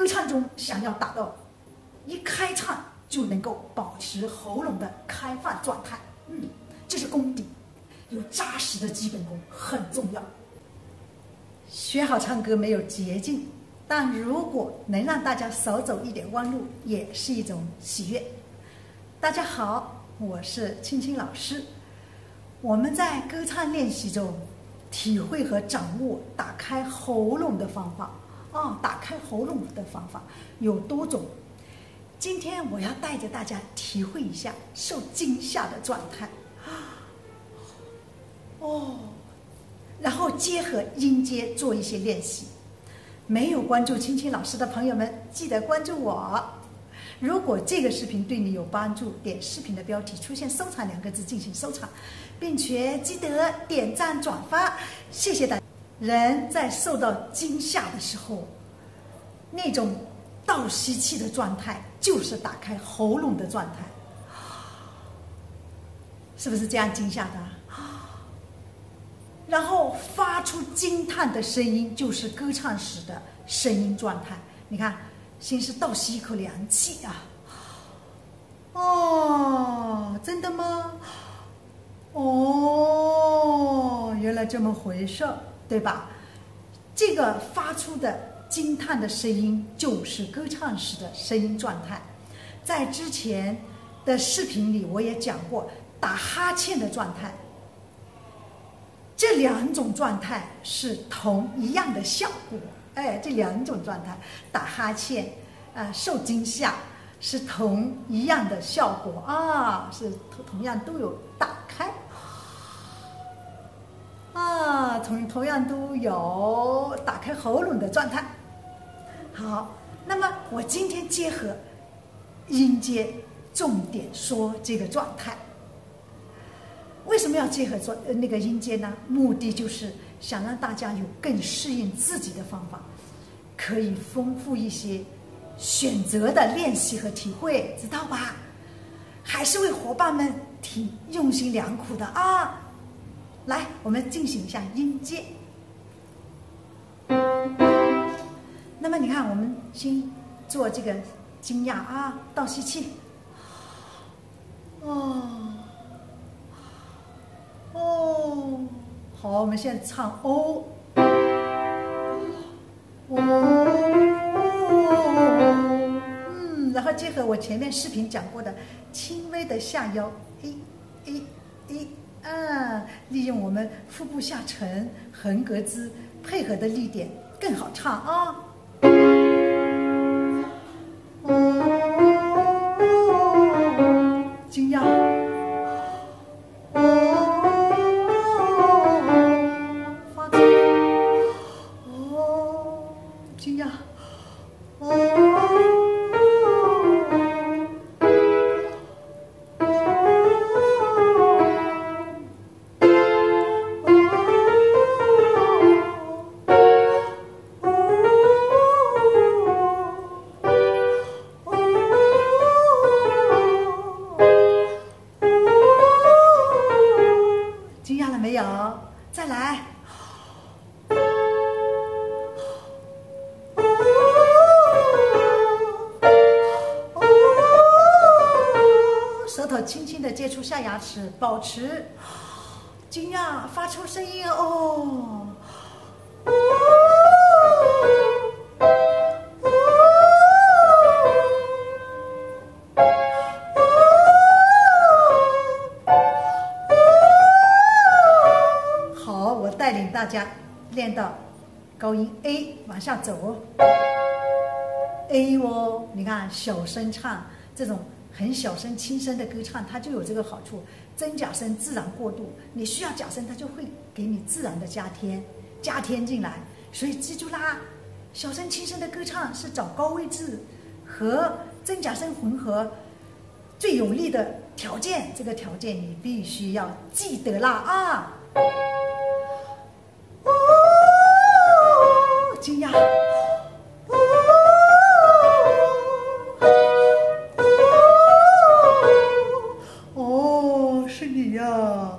歌唱中想要达到一开唱就能够保持喉咙的开放状态，这是功底，有扎实的基本功很重要。学好唱歌没有捷径，但如果能让大家少走一点弯路，也是一种喜悦。大家好，我是青青老师。我们在歌唱练习中体会和掌握打开喉咙的方法打开喉咙的方法有多种。今天我要带着大家体会一下受惊吓的状态然后结合音阶做一些练习。没有关注青青老师的朋友们，记得关注我。如果这个视频对你有帮助，点视频的标题出现收藏2个字进行收藏，并且记得点赞转发，谢谢大家。人在受到惊吓的时候，那种倒吸气的状态就是打开喉咙的状态，是不是这样惊吓的？然后发出惊叹的声音就是歌唱时的声音状态。你看，先是倒吸一口凉气真的吗？原来这么回事，对吧？这个发出的惊叹的声音就是歌唱时的声音状态。在之前的视频里我也讲过打哈欠的状态，这2种状态是同一样的效果。这2种状态，打哈欠受惊吓是同一样的效果是同样都有打开同样都有打开喉咙的状态。好，那么我今天结合音阶重点说这个状态。为什么要结合做那个音阶呢？目的就是想让大家有更适应自己的方法，可以丰富一些选择的练习和体会，知道吧？还是为伙伴们挺用心良苦的来，我们进行一下音阶。那么你看，我们先做这个惊讶倒吸气，好，我们现在唱然后结合我前面视频讲过的轻微的下腰，利用我们腹部下沉横膈支配合的力点更好唱惊讶，发出惊讶，再来，舌头轻轻地接触下牙齿，保持惊讶，发出声音带领大家练到高音 A 往下走A 你看小声唱，这种很小声轻声的歌唱，它就有这个好处，真假声自然过渡，你需要假声它就会给你自然的加添进来。所以记住啦，小声轻声的歌唱是找高位置和真假声混合最有利的条件，这个条件你必须要记得啦惊讶，是你呀！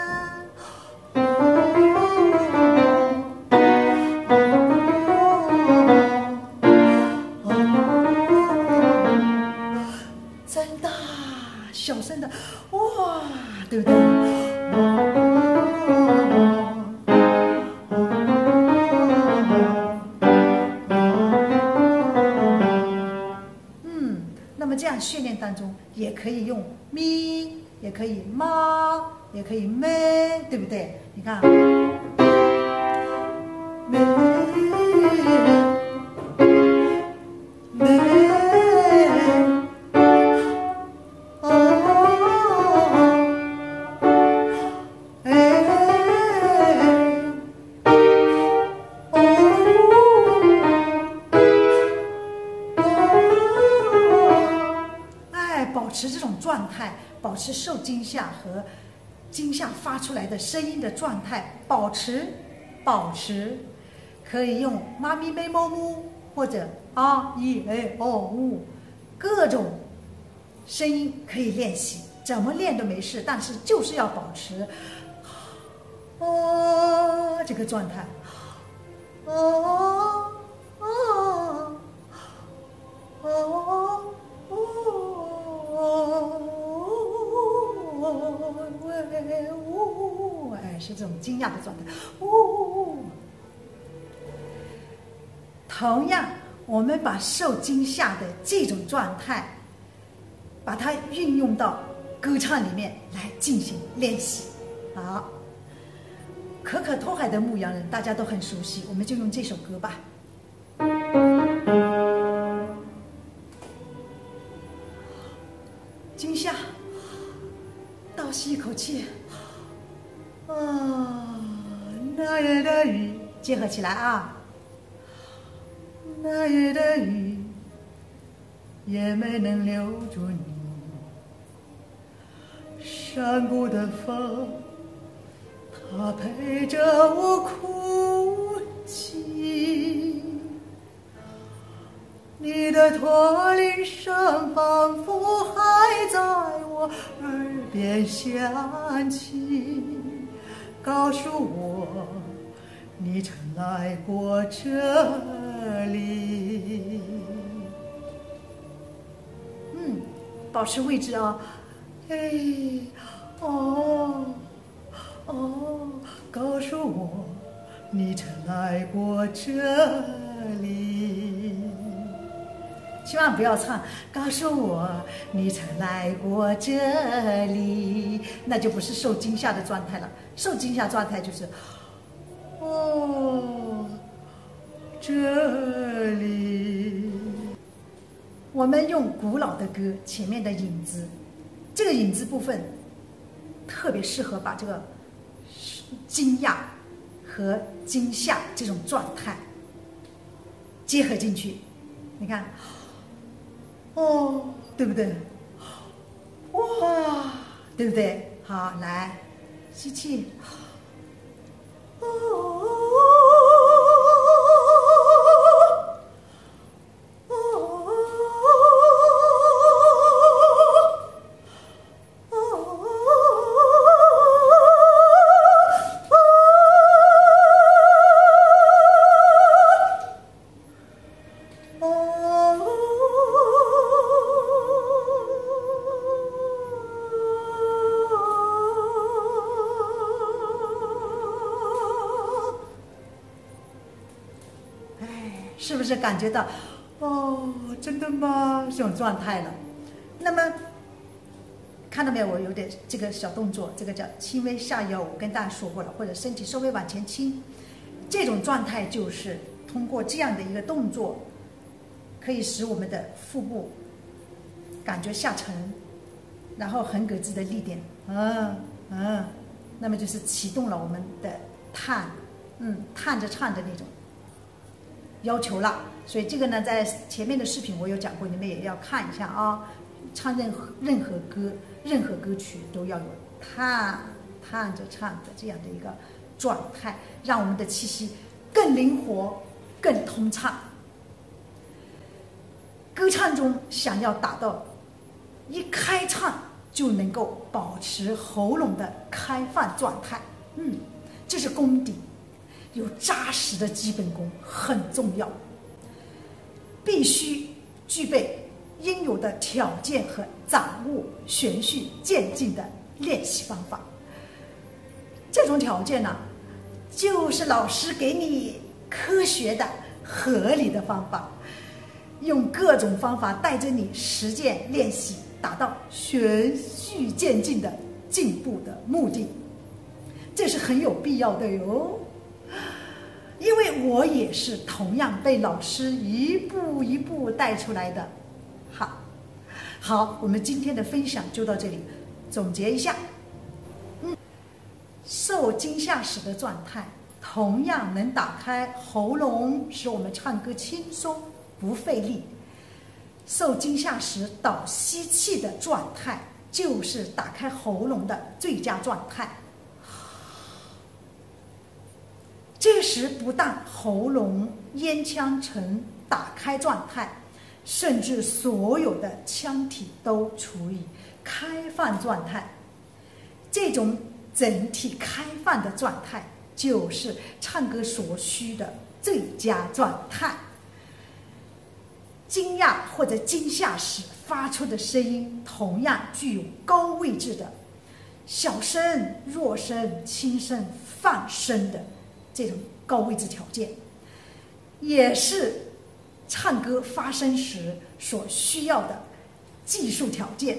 真大，小声的，哇，对不对？那么这样训练当中，也可以用咪，也可以妈，也可以咩，对不对？你看，咩咩，保持这种状态，保持受惊吓和惊吓发出来的声音的状态，保持，可以用妈咪咪摸木或者啊一哎哦呜，各种声音可以练习，怎么练都没事，但是就是要保持这个状态，是这种惊讶的状态。同样，我们把受惊吓的这种状态，把它运用到歌唱里面来进行练习。好，可可托海的《牧羊人》大家都很熟悉，我们就用这首歌吧。惊吓，倒吸一口气。那夜的雨，结合起来啊！那夜的雨也没能留住你，山谷的风，它陪着我哭泣。你的驼铃声仿佛还在我耳边响起。告诉我，你曾来过这里。保持位置啊！告诉我，你曾来过这里。千万不要唱，告诉我你曾来过这里，那就不是受惊吓的状态了。受惊吓状态就是这里。我们用古老的歌前面的引子，这个引子部分特别适合把这个惊讶和惊吓这种状态结合进去。你看，对不对？哇，对不对？好，来，吸气，是不是感觉到真的吗？这种状态了。那么看到没有？我有点这个小动作，这个叫轻微下腰，我跟大家说过了，或者身体稍微往前倾，这种状态就是通过这样的一个动作，可以使我们的腹部感觉下沉，然后横膈肌的力点，那么就是启动了我们的探着唱的那种要求了。所以这个呢，在前面的视频我有讲过，你们也要看一下啊。唱任何歌曲都要有探着唱的这样的一个状态，让我们的气息更灵活、更通畅。歌唱中想要达到一开唱就能够保持喉咙的开放状态。这是功底，有扎实的基本功很重要，必须具备应有的条件和掌握循序渐进的练习方法。这种条件呢，就是老师给你科学的、合理的方法，用各种方法带着你实践练习，达到循序渐进的进步的目的。这是很有必要的哟，因为我也是同样被老师一步一步带出来的。好，我们今天的分享就到这里。总结一下，受惊吓时的状态同样能打开喉咙，使我们唱歌轻松不费力。受惊吓时倒吸气的状态就是打开喉咙的最佳状态。这时不但喉咙、咽腔呈打开状态，甚至所有的腔体都处于开放状态。这种整体开放的状态就是唱歌所需的最佳状态。惊讶或者惊吓时发出的声音同样具有高位置的小声、弱声、轻声、放声的这种高位置条件，也是唱歌发声时所需要的技术条件。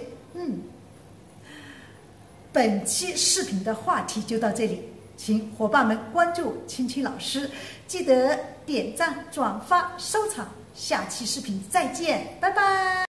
本期视频的话题就到这里，请伙伴们关注青青老师，记得点赞、转发、收藏。下期视频再见，拜拜。